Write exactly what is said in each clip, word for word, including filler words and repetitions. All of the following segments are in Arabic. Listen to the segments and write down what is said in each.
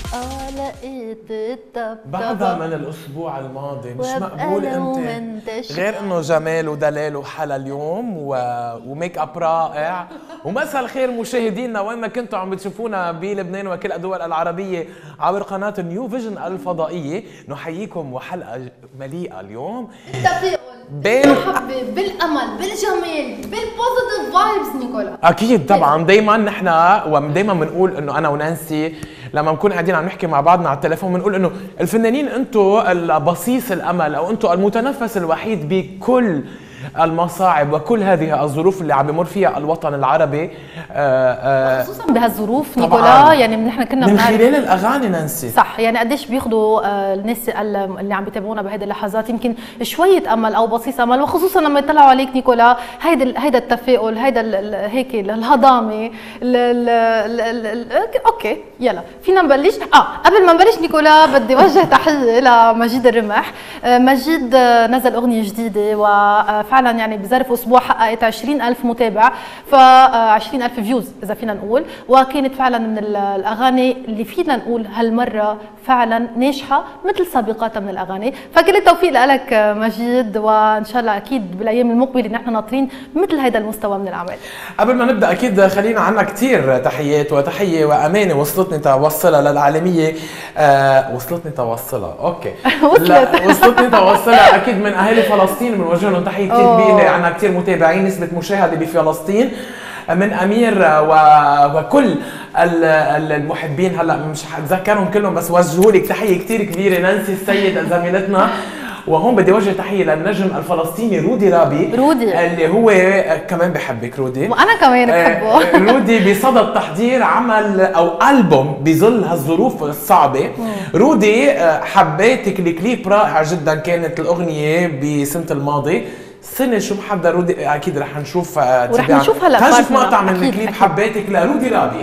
اه لقيت الطبطبة بعدها من الاسبوع الماضي. مش مقبول انت انت غير انه جمال ودلال وحلا اليوم و... وميك اب رائع. ومساء الخير مشاهدينا وين ما كنتوا عم بتشوفونا بلبنان وكل الدول العربيه عبر قناه نيو فيجن الفضائيه. نحييكم وحلقه مليئه اليوم التفاؤل بالمحبه بالامل بالجمال بالبوزيتيف فايبز. نيكولا اكيد طبعا دائما نحن ودائما بنقول انه انا ونانسي لما بنكون قاعدين عم نحكي مع بعضنا على التليفون بنقول انه الفنانين انتم البصيص الامل او انتم المتنفس الوحيد بكل المصاعب وكل هذه الظروف اللي عم بمر فيها الوطن العربي. آه آه خصوصا بهالظروف نيكولا. يعني نحن كنا من خلال الاغاني نانسي صح. يعني قديش بياخذوا آه الناس اللي عم بيتابعونا بهيدي اللحظات يمكن شويه امل او بصيص امل، وخصوصا لما يطلعوا عليك نيكولا هيدا هيدا التفاؤل هيدا هيك الهضامه. اوكي يلا فينا نبلش. اه قبل ما نبلش نيكولا بدي وجه تحيه لمجيد الرمح. آه مجيد آه نزل اغنيه جديده و آه فعلا يعني بظرف اسبوع حققت عشرين ألف متابع، ف عشرين ألف فيوز اذا فينا نقول، وكانت فعلا من الاغاني اللي فينا نقول هالمره فعلا ناجحه مثل سابقاتها من الاغاني. فكل التوفيق لك مجيد، وان شاء الله اكيد بالايام المقبله نحن ناطرين مثل هذا المستوى من الاعمال. قبل ما نبدا اكيد خلينا عنا كثير تحيات وتحيه وامانه وصلتني توصلها للعالميه. آه وصلتني توصلها اوكي وصلت وصلتني توصلها اكيد من اهالي فلسطين، بنوجه لهم تحيه كثير كبيره. عندنا كثير متابعين، نسبه مشاهده بفلسطين من امير و... وكل المحبين. هلا مش حتذكرهم كلهم بس وجهوا لك تحيه كثير كبيره. نانسي السيد زميلتنا، وهون بدي وجه تحيه للنجم الفلسطيني رودي رابي رودي اللي هو كمان بحبك رودي، وانا كمان بحبه. رودي بصدد تحضير عمل او البوم بظل هالظروف الصعبه. رودي حبيتك الكليب رائع جدا، كانت الاغنيه بسنه الماضي. سنة شو محضر رودي اكيد رح نشوف ورح نشوف هلا خلينا نشوف مقطع من الكليب حبيتك لرودي رابي.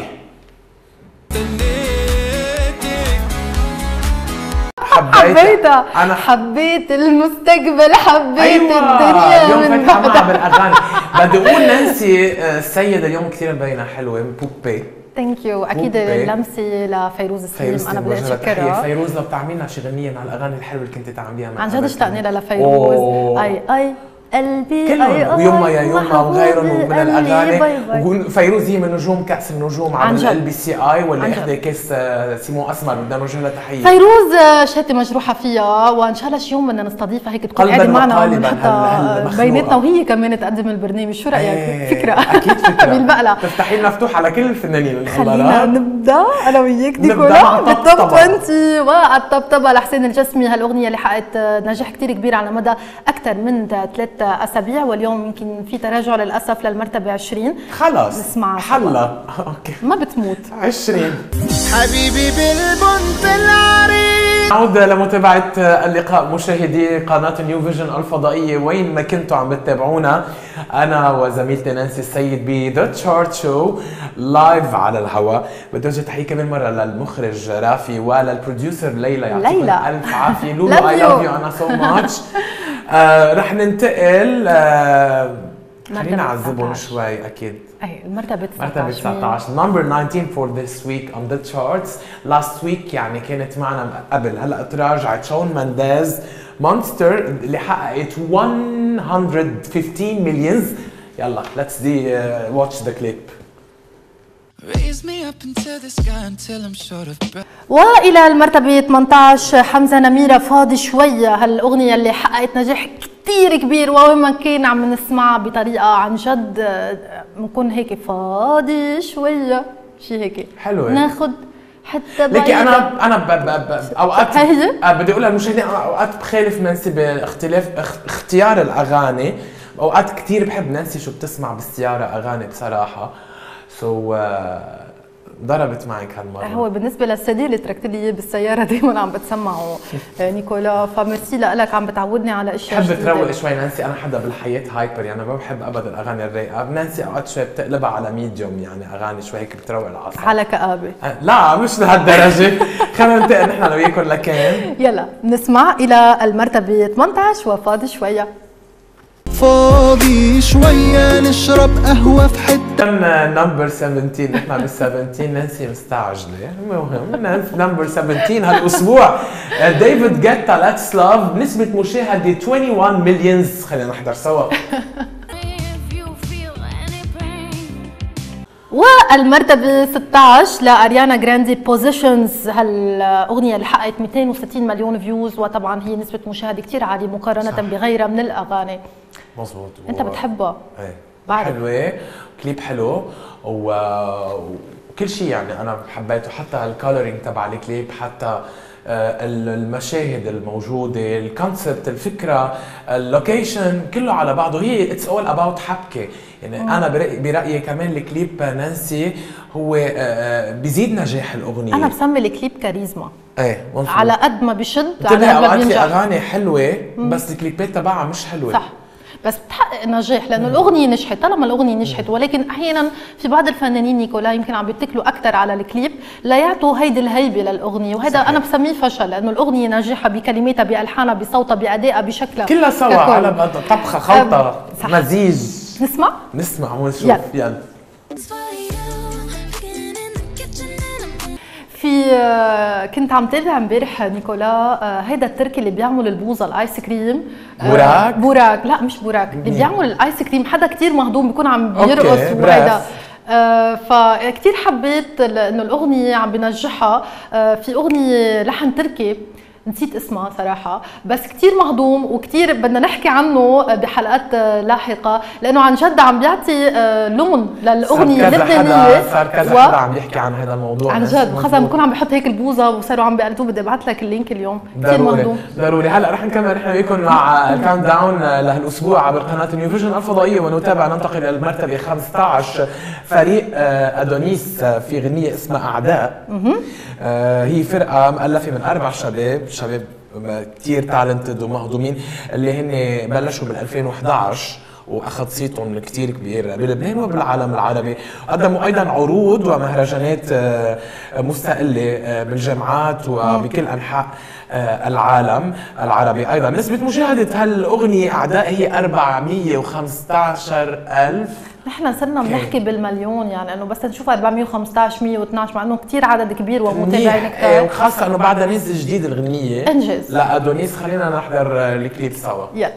حبيتها انا حبيت المستقبل حبيت أيوة. الدنيا اليوم من فتحة معها بالاغاني. بدي اقول نانسي السيدة اليوم كثير مبينة حلوة بوبي. ثانك يو. اكيد اللمسه لفيروز السليم انا بدي اشكرها. فيروز لو بتعملي لنا شي غنيه من هالاغاني الحلوه اللي كنت تعمليها عن جد اشتقنا لها لفيروز. اي اي قلبي كلهم ويوما يا يوما وغيرهم من الاغاني. فيروز هي من نجوم كاس النجوم على ال بي سي اي واللي احدى كاس سيمون اسمر. بدنا نوجه لها تحيه. فيروز شهادتي مجروحه فيها، وان شاء الله شي يوم بدنا نستضيفها هيك تكون قاعده معنا حتى بيناتنا وهي كمان تقدم البرنامج. شو رايك؟ فكره اكيد فكره بالبقله تفتحي مفتوح على كل الفنانين. خلينا نبدا انا وياك نيكولا بالتوب عشرين والطبطبه لحسين الجسمي. هالاغنيه اللي حققت نجاح كثير كبير على مدى اكثر من ثلاث اسابيع، واليوم يمكن في تراجع للاسف للمرتبه عشرين. خلص نسمعها حلا اوكي ما بتموت عشرين حبيبي بالبنت العريض. نعود لمتابعة اللقاء مشاهدي قناة نيو فيجن الفضائية وين ما كنتوا عم بتتابعونا. أنا وزميلتي نانسي السيد ب ذا تشارت شو لايف على الهواء. بدي أوجه تحية كمان مرة للمخرج رافي وللبروديوسر ليلى، يعطيكم ألف عافية. لولو اي لاف يو أنا سو ماتش. رح ننتقل آه خلينا نعذبهم شوي. أكيد اي المرتبة تسعة عشر. مرتبة تسعة عشر number nineteen for this week on the charts. last week يعني كانت معنا قبل، هلا تراجعت شون مانديز مونستر اللي حققت one hundred fifteen millions. يلا let's do uh, watch the clip. والى المرتبة ثمانية عشر حمزة نميرة فاضي شوية. هالاغنية اللي حققت نجاح كثير كبير، ووين ما كان عم نسمعها بطريقة عن جد بنكون هيك فاضي شوية شيء هيك حلوة ناخذ حتى لكن انا انا ب ب ب اوقات بدي اقول للمشاهدين اوقات بخالف نانسي باختلاف اختيار الاغاني. اوقات كثير بحب نانسي شو بتسمع بالسيارة اغاني بصراحة. سو so, uh, ضربت معك هالمرة. هو بالنسبة للسي اللي تركت لي اياه بالسيارة دائما عم بتسمعه نيكولا، فميرسي لك عم بتعودني على اشياء جديدة. بحب تروق شوي نانسي. انا حدا بالحياة هايبر يعني ما بحب ابدا الاغاني الرايقة. نانسي اوقات شوي بتقلبها على ميديوم يعني اغاني شوي هيك بتروق الاعصاب. على كآبة. لا مش لهالدرجة. خلينا ننتقل نحن لو وياكم لكان. يلا نسمع الى المرتبة ثمانية عشر وفاضي شوية. فاضي شوية نشرب قهوة في حتة كان نمبر سبعتاشر، نحن بال سبعتاشر نانسي مستعجله. المهم نمبر سبعتاشر هالاسبوع ديفيد جيتا ليتس لاف نسبه مشاهده واحد وعشرين مليونز. خلينا نحضر سوا. والمرتبة ستة عشر لأريانا جراندي بوزيشنز، هالأغنية اللي حققت مئتين وستين مليون فيوز، وطبعا هي نسبة مشاهدة كتير عالية مقارنة صح. بغيرها من الأغاني. مظبوط. أنت بتحبها؟ ايه بعرف. حلوة، كليب حلو و... وكل شيء يعني أنا حبيته، حتى الكالرينج تبع الكليب، حتى المشاهد الموجودة، الكونسبت، الفكرة، اللوكيشن، كله على بعضه. هي اتس اول اباوت حبكة يعني. مم. انا برأيي, برأيي كمان الكليب نانسي هو بيزيد نجاح الاغنية. انا بسمي الكليب كاريزما. ايه مظبوط. على قد ما بشد على قد ما بينجح. اغاني حلوة بس الكليبات تبعها مش حلوة. صح، بس بتحقق نجاح لانه الاغنيه نجحت. طالما الاغنيه نجحت، ولكن احيانا في بعض الفنانين نيكولا يمكن عم بيتكلوا اكثر على الكليب ليعطوا هيدي الهيبه للاغنيه، وهذا انا بسميه فشل، لانه الاغنيه ناجحه بكلماتها، بالحانها، بصوتها، بادائها، بشكلها كلها سوا على طبخه خلطه مزيج. نسمع نسمع ونشوف. يلا, يلا. في كنت عم تابع امبارح نيكولا هيدا التركي اللي بيعمل البوظه الايس كريم. بوراك بوراك لا مش بوراك، اللي بيعمل الايس كريم حدا كتير مهضوم بيكون عم بيرقص وهيدا. آه فكتير حبيت انه الاغنيه عم بنجحها. آه في اغنيه لحن تركي نسيت اسمها صراحة، بس كتير مهضوم وكتير بدنا نحكي عنه بحلقات لاحقة، لأنه عن جد عم بيعطي لون للأغنية اللبنانية. صار كذا و... حدا عم يحكي عن هذا الموضوع عن جد، وخاصة بكون عم بحط هيك البوظة وصاروا عم بيقلدوه. بدي ابعث لك اللينك اليوم، كثير مهضوم. ضروري. هلا رح نكمل نحن وياكم مع الكاونت داون لهالاسبوع عبر قناة نيو فيجن الفضائية، ونتابع ننتقل الى المرتبة خمسة عشر فريق ادونيس في غنية اسمها اعداء. هي فرقة مؤلفة من اربع شباب، شباب كتير تالنتد ومهضومين، اللي هن بلشوا بال ألفين وإحدى عشر واخذ صيتهم كتير كبير بلبنان وبالعالم العربي. قدموا ايضا عروض ومهرجانات مستقله بالجامعات وبكل انحاء العالم العربي. ايضا نسبه مشاهده هالاغنيه اعداء هي أربعمية وخمسة عشر ألف. نحن صرنا بنحكي بالمليون، يعني انه بس نشوف أربعمية وخمسة عشر مية واثناشر، مع انه كثير عدد كبير ومتابعين كثير، وخاصه انه بعدها نزل جديد الغنيه انجز. لا ادونيس. خلينا نحضر الكليب سوا. يلا.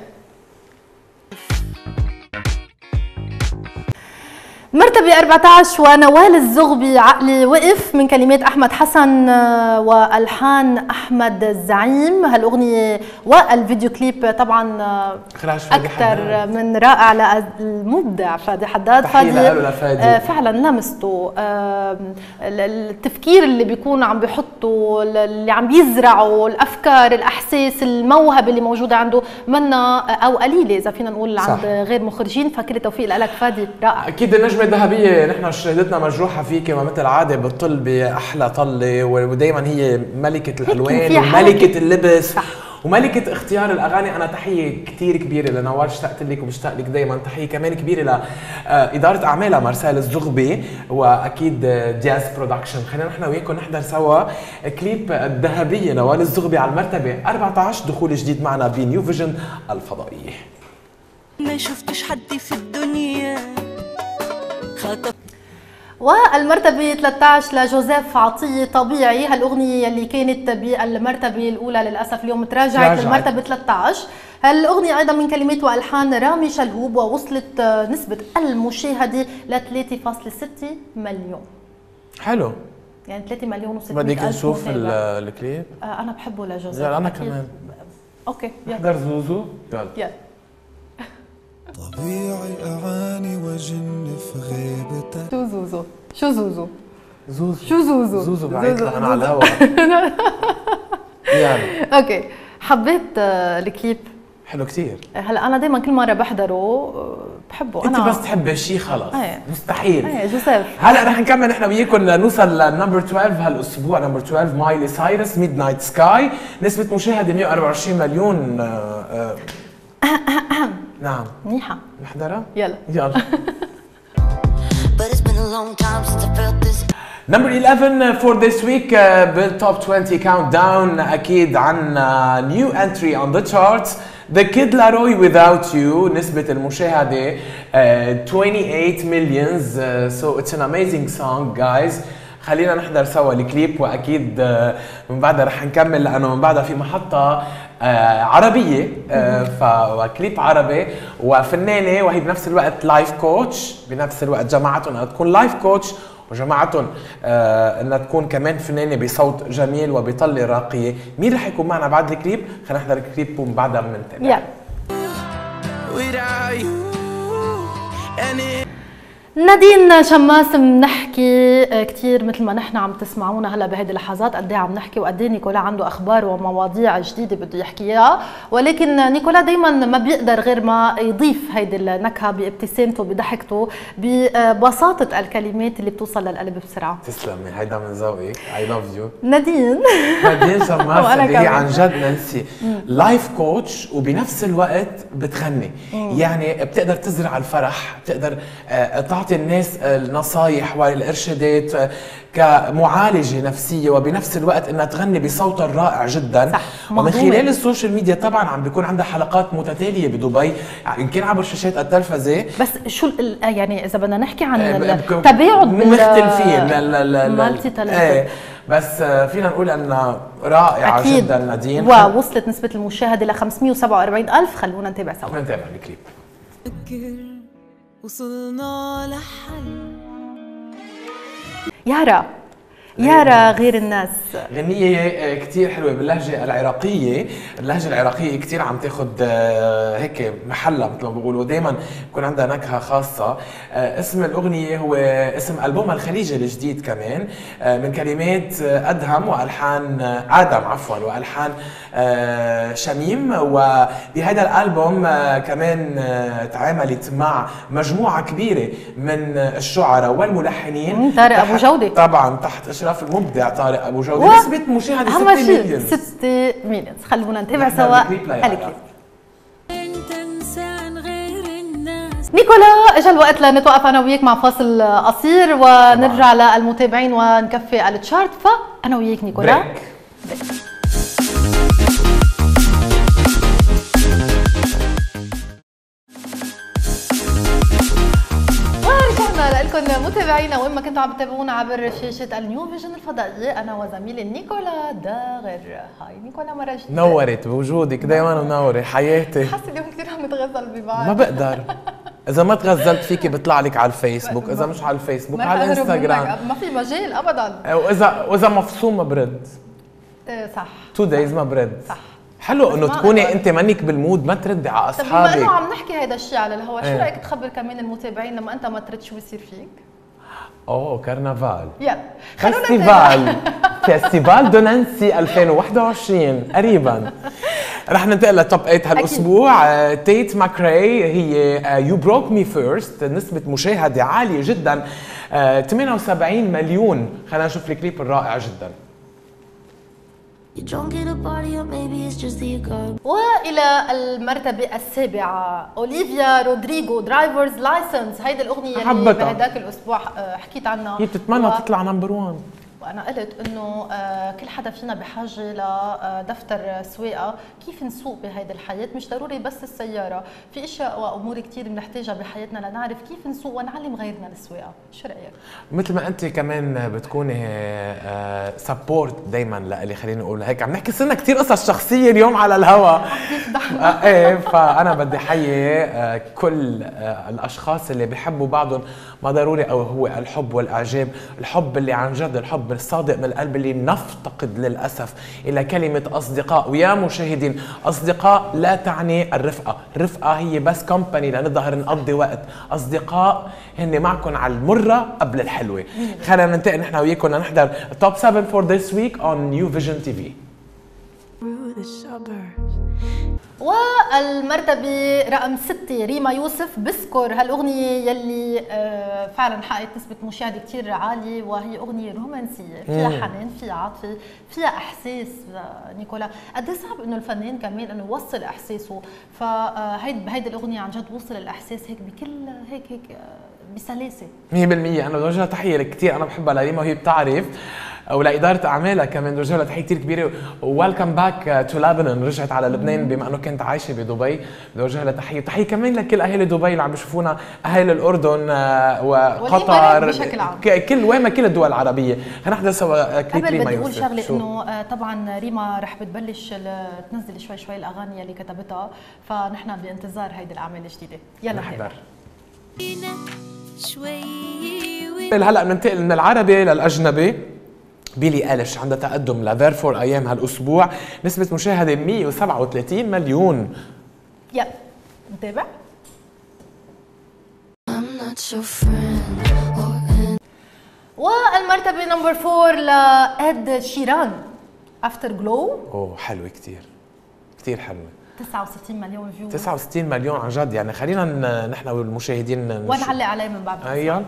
مرتبة أربعة عشر ونوال الزغبي عقلي وقف، من كلمات أحمد حسن والحان أحمد الزعيم. هالأغنية والفيديو كليب طبعا أكثر من رائع للمبدع فادي حداد. فادي فادي فعلا لمسته، التفكير اللي بيكون عم بيحطه، اللي عم بيزرعه، الأفكار، الأحساس، الموهبة اللي موجودة عنده منا أو قليلة إذا فينا نقول عند صح. غير مخرجين. فكل التوفيق لك فادي، رائع. أكيد النجمة ذهبية. نحن شهادتنا مجروحة فيك ومثل عادة بتطل بأحلى طلة، ودايما هي ملكة الألوان وملكة اللبس صح. وملكة اختيار الأغاني. أنا تحية كتير كبيرة لنوال، اشتقت لك وبشتاق لك دايما. تحية كمان كبيرة لإدارة أعمالها مارسيل الزغبي، وأكيد دياز برودكشن. خلينا نحن وياكم نحضر سوا كليب الذهبية نوال الزغبي على المرتبة أربعة عشر، دخول جديد معنا بنيو فيجن الفضائية. ما شفتش حد في الدنيا خطب. والمرتبة ثلاثة عشر لجوزيف عطية طبيعي. هالأغنية اللي كانت بالمرتبة الأولى للأسف اليوم تراجعت للمرتبة ثلاثة عشر. هالأغنية أيضا من كلمات وألحان رامي شلهوب، ووصلت نسبة المشاهدة ل ثلاثة فاصلة ستة مليون. حلو، يعني ثلاثة مليون وستمية ألف. بدك نشوف الكليب؟ آه أنا بحبه لجوزيف. أنا كمان. أوكي يلا. نحضر زوزو. يلا يلا. طبيعي أعاني وجن في غيبتك. شو زوزو؟ شو زوزو؟ زوزو شو زوزو؟ زوزو بعيد أنا على الهوا. يعني اوكي، حبيت الكليب حلو كثير. هلا انا دائما كل مره بحضره بحبه. انت انا بس تحب شيء خلص ايه. مستحيل. ايه جوزيف. هلا رح نكمل نحن وياكم نوصل لنمبر اثناشر هالاسبوع. نمبر اثناشر مايلي سايرس ميد نايت سكاي، نسبه مشاهده مية وأربعة وعشرين مليون. آه آه نعم منيحة. نحضرها؟ يلا يلا. نمبر إحدى عشر for this week بالتوب عشرين كاونت داون، أكيد عن نيو انتري on the charts The Kid Laroi Without You نسبة المشاهدة uh, twenty-eight millions uh, so it's an amazing song guys. خلينا نحضر سوا الكليب واكيد uh, من بعدها رح نكمل لانه من بعدها في محطة uh, عربية uh, فكليب عربي وفنانة وهي بنفس الوقت لايف كوتش، بنفس الوقت جماعتهم انها تكون لايف كوتش وجماعتهم آه انها تكون كمان فنانه بصوت جميل وبطله راقيه. مين رح يكون معنا بعد الكليب؟ خلينا نحضر الكليب ومن بعدها بننتبه. yeah. نادين شماس بنحكي كثير مثل ما نحن عم تسمعونا هلا بهيدي اللحظات قد ايه عم نحكي وقد ايه نيكولا عنده اخبار ومواضيع جديده بده يحكيها، ولكن نيكولا دائما ما بيقدر غير ما يضيف هيدي النكهه بابتسامته بضحكته ببساطه الكلمات اللي بتوصل للقلب بسرعه. تسلمي، هيدا من ذوقك. اي لاف يو نادين. نادين شماس اللي هي عن جد نانسي لايف كوتش وبنفس الوقت بتغني، يعني بتقدر تزرع الفرح، بتقدر تعطي الناس النصايح والارشادات كمعالجه نفسيه وبنفس الوقت انها تغني بصوت رائع جدا. صح. ومن خلال السوشيال ميديا طبعا عم بيكون عندها حلقات متتاليه بدبي يمكن عبر شاشات التلفزه. بس شو يعني اذا بدنا نحكي عن التباعد مختلفين مالتي ايه بس فينا نقول انها رائعه أكيد. جدا نادين، ووصلت نسبه المشاهده ل خمسمية وسبعة وأربعين ألف. خلونا نتابع سوا. نتابع الكليب. وصلنا لحل. يارا يارا غير الناس غنية كتير حلوة باللهجة العراقية. اللهجة العراقية كتير عم تاخد هيك محلها مثل ما بيقولوا، دايما بكون عندها نكهة خاصة. اسم الأغنية هو اسم ألبومها الخليجي الجديد كمان، من كلمات أدهم وألحان آدم عفوا وألحان شميم. وبهذا الألبوم كمان تعاملت مع مجموعة كبيرة من الشعراء والملحنين. طارق أبو جودة طبعا تحت إشراف المبدع طارق ابو جودة. و... نسبة مشاهدة ستة مليون. ستة مليون. خلونا نتابع سوا الكليب. نيكولا اجى الوقت لنتوقف انا وياك مع فاصل قصير ونرجع طبعا للمتابعين ونكفي التشارت. فانا وياك نيكولا بريك. بريك. لكم متابعينا وين ما كنتوا عم تتابعونا عبر شاشه النيو فيجن الفضائيه، انا وزميلي نيكولا داغر. هاي نيكولا مره جديده. نورت بوجودك دايما منوره حياتي. حاسه اليوم كثير عم نتغزل ببعض. ما بقدر، اذا ما تغزلت فيكي بيطلع لك على الفيسبوك، اذا مش على الفيسبوك على الانستغرام. ما في مجال ابدا. واذا واذا مفصوم ما برد. صح. تو دايز ما برد. صح. حلو انه تكوني انت منك بالمود ما تردي على اصحابك. طب بما انه عم نحكي هذا الشيء على الهواء، شو رايك تخبر كمان المتابعين لما انت ما ترد شو بيصير فيك؟ اوه كرنفال. يلا فيستيفال فيستيفال دو نانسي ألفين وواحد وعشرين قريبا. رح ننتقل للتوب ثمانية هالاسبوع. تيت ماكراي هي يو بروك مي فيرست، نسبة مشاهدة عالية جدا ثمانية وسبعين مليون. خلينا نشوف الكليب الرائع جدا. وإلى المرتبة السابعة أوليفيا رودريغو درايفرز لايسنس. هيدي الأغنية اللي بهداك الأسبوع حكيت عنها، هي بتتمنى و... تطلع نمبر واحد. وأنا قلت إنه كل حدا فينا بحاجة لدفتر سواقة، كيف نسوق بهيدي الحياة. مش ضروري بس السيارة، في أشياء وأمور كتير بنحتاجها بحياتنا لنعرف كيف نسوق ونعلم غيرنا السواقة. شو رأيك؟ مثل ما أنت كمان بتكوني سبورت دايما لإلي، خليني أقول هيك. عم نحكي صرنا كتير قصص شخصية اليوم على الهوا. إيه، فأنا بدي حيي كل الأشخاص اللي بيحبوا بعضهم، ما ضروري أو هو الحب والإعجاب، الحب اللي عن جد، الحب الصادق من القلب اللي نفتقد للأسف إلى كلمة أصدقاء. ويا مشاهدين، أصدقاء لا تعني الرفقة، الرفقة هي بس كومباني لنظهر نقضي وقت. أصدقاء هن معكم على المرة قبل الحلوة. خلينا ننتقل نحن وياكم لنحضر توب سبعة for this week on New Vision تي في. والمرتبة رقم ستة ريما يوسف بسكر. هالأغنية يلي فعلا حققت نسبة مشاهدة كتير عالية، وهي أغنية رومانسية فيها حنان، فيها عاطفة، فيها إحساس. نيكولا قد ايه صعب إنه الفنان كمان إنه يوصل إحساسه، فهيدي بهيدي الأغنية عن جد وصل الإحساس هيك بكل هيك هيك بسلاسة مية بالمية. أنا بدي أوجه تحية كتير أنا بحبها لريما، وهي بتعرف ولاداره اعمالها كمان بوجه لها تحيه كثير كبيره. وويلكم باك تو لبنان، رجعت على لبنان بما انه كنت عايشه بدبي، بدي اوجه لها تحيه. تحيه كمان لكل اهالي دبي اللي عم بيشوفونا، اهالي الاردن وقطر بشكل عام، كل وين ما كل الدول العربيه. خلينا نحضر سوا كليب قبل ريما بدي يوسف. اقول شغله انه طبعا ريما رح بتبلش تنزل شوي شوي الاغاني اللي كتبتها، فنحن بانتظار هيدي الاعمال الجديده. يلا نحضر شوي. هلا بننتقل من العربي للاجنبي. بيلي إيليش عندها تقدم ل Therefore ايام هالاسبوع، نسبة مشاهدة مية وسبعة وثلاثين مليون. يلا نتابع. والمرتبة نمبر فور لإد شيران، افتر جلو. اوه حلوة كثير كثير حلوة. تسعة وستين مليون فيو. تسعة وستين مليون عن جد، يعني خلينا نحن والمشاهدين ونعلق عليه من بعد. ايوه.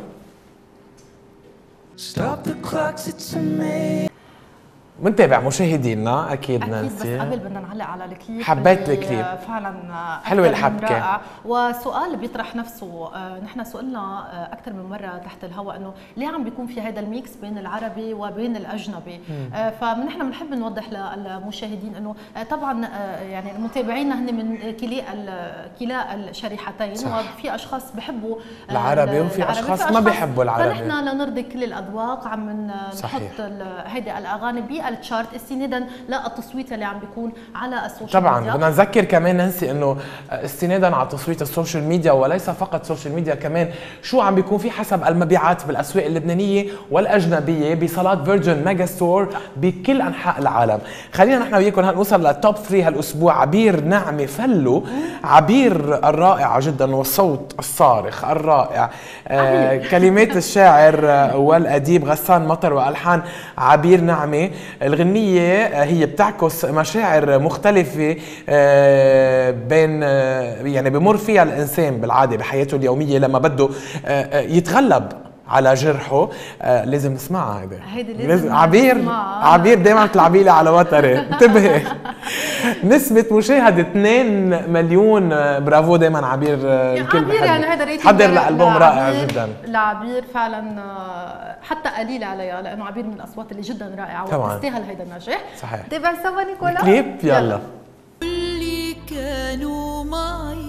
منتابع مشاهدينا اكيد نانسي. بس قبل بدنا نعلق على الكليب. حبيت الكليب فعلا حلوه الحبكه رائع. وسؤال بيطرح نفسه، نحن سئلنا اكثر من مره تحت الهواء انه ليه عم بيكون في هذا الميكس بين العربي وبين الاجنبي. فنحن بنحب نوضح للمشاهدين انه طبعا يعني المتابعين هن من كلا كلا الشريحتين. صح. وفي اشخاص بحبوا العربي وفي اشخاص ما بيحبوا العربي، فنحن لنرضي كل الاذواق عم نحط هيدي الاغاني بالتشارت استنادا للتصويت اللي عم بيكون على السوشيال طبعا ميديا. بدنا نذكر كمان نانسي انه استنادا على تصويت السوشيال ميديا، وليس فقط السوشيال ميديا، كمان شو عم بيكون في حسب المبيعات بالاسواق اللبنانيه والاجنبيه بصالات فيرجن ميجا ستور بكل انحاء العالم. خلينا نحن وياكم هلا نوصل للتوب ثلاثة هالاسبوع. عبير نعمه فلو، عبير الرائعه جدا والصوت الصارخ الرائع، آه كلمات الشاعر والاديب غسان مطر والحان عبير نعمه. الغنية هي بتعكس مشاعر مختلفة بين يعني بمر فيها الإنسان بالعادة بحياته اليومية لما بده يتغلب على جرحه. لازم نسمعها هيدي. هيدي لازم عبير نسمعها. عبير دائما بتلعبي لي على وتري، انتبهي. نسبة مشاهدة اثنين مليون. برافو دائما عبير. الكل عبير يعني هذا ريتنج حضر لألبوم رائع جدا لعبير فعلا، حتى قليل عليها لانه عبير من الاصوات اللي جدا رائعه وتستاهل هيدا النجاح. صحيح. تابع سوا نيكولا كليب. يلا. اللي كانوا معي.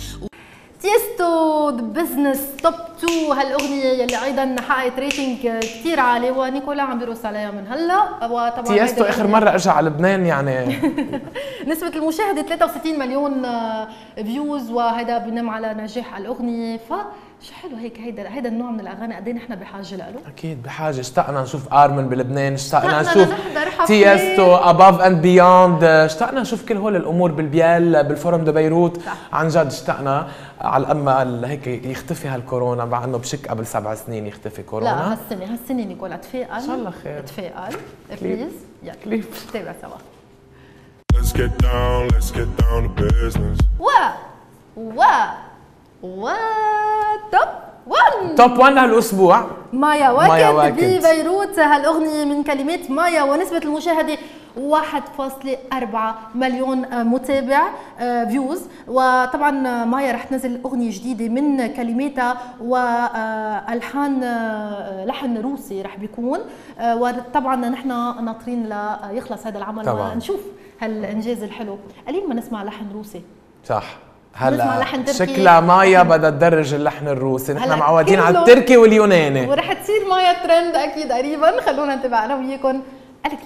تيستو ذا بزنس توب اثنين، هالاغنيه يلي ايضا حققت ريتنج كثير عالي ونيكولا عم بيرقص عليها من هلا. وطبعا تيستو اخر مره اجى على لبنان يعني نسبه المشاهده ثلاثة وستين مليون فيوز، وهذا بينم على نجاح الاغنيه. ف شو حلو هيك هيدا هيدا النوع من الاغاني قد ايه نحن بحاجه له. اكيد بحاجه. اشتقنا نشوف ارمن بلبنان، اشتقنا نشوف تيستو اباف اند بيوند، اشتقنا نشوف كل هول الامور بالبيال بالفورم دو بيروت. صح. عن جد اشتقنا على الامل هيك يختفي هالكورونا، مع انه بشك قبل سبع سنين يختفي كورونا. لا هالسنه هالسنه نيكولا تفائل ان شاء الله خير. تفائل بليز. يلا كليب تابع سوا. Let's get down, let's get down to business. و و و توب واحد. توب واحد هالاسبوع مايا واكد ببيروت، هالاغنيه من كلمات مايا، ونسبه المشاهده واحد فاصلة أربعة مليون متابع فيوز. وطبعا مايا رح تنزل اغنيه جديده من كلماتها والحان لحن روسي رح بيكون. وطبعا نحن ناطرين ليخلص هذا العمل طبعا. ونشوف هالانجاز الحلو. قليل ما نسمع لحن روسي. صح. هلا شكلها مايا بدها تدرج اللحن الروسي، نحن معودين على التركي واليوناني، ورح تصير مايا ترند اكيد قريبا. خلونا نتابع انا وياكم الكليب.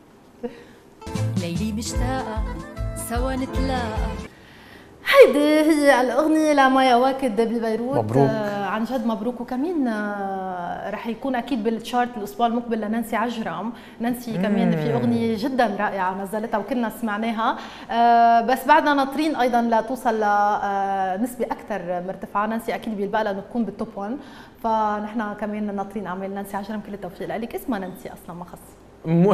ليلي مشتاقه سوا نتلاقى. هيدي هي الاغنيه لمايا واكد ببيروت. مبروك. آه عن جد مبروك. وكمان آه رح يكون اكيد بالتشارت الاسبوع المقبل لنانسي عجرم. نانسي مم. كمان في اغنيه جدا رائعه نزلتها وكنا سمعناها. آه بس بعدنا ناطرين ايضا لتوصل لنسبه آه اكثر مرتفعه. نانسي اكيد بيلبق لها انه تكون بالتوب واحد، فنحن كمان ناطرين اعمال نانسي عجرم. كل التوفيق لك. اسمها نانسي اصلا ما خص. مو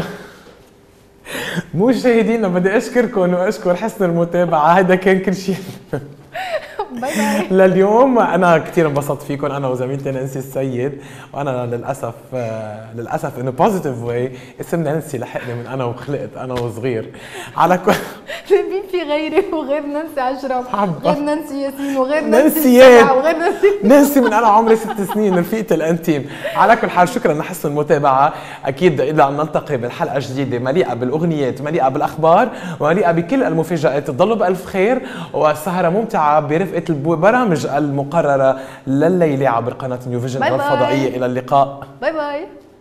مشاهدينا بدي اشكركم واشكر حسن المتابعه. هذا كان كل شيء باي باي لليوم. انا كثير انبسطت فيكم انا وزميلتي نانسي السيد. وانا للاسف للاسف انه بوزيتيف واي اسم نانسي لحقني من انا وخلقت انا وصغير على كل في غيري وغير نانسي عجرم، غير نانسي ياسين وغير نانسي نانسي وغير نانسي نانسي من انا عمري ست سنين، رفيقة الانتيم. على كل حال شكرا لحسن المتابعه، اكيد الى ان نلتقي بالحلقه جديده مليئه بالاغنيات، مليئه بالاخبار، ومليئه بكل المفاجات. تضلوا بالف خير وسهره ممتعه برفقه البرامج المقرره لليله عبر قناه نيو فيجن الفضائيه. الى اللقاء. باي باي.